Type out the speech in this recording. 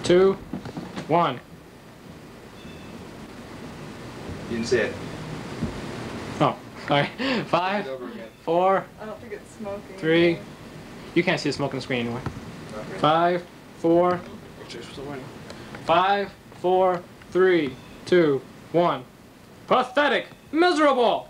2, 1. You didn't see it. Oh, sorry. 5, Over again. 4, I don't think it's smoking. 3. You can't see the smoke on the screen anyway. Okay. 5, 4. 5, 4, 3, 2, 1. Pathetic! Miserable!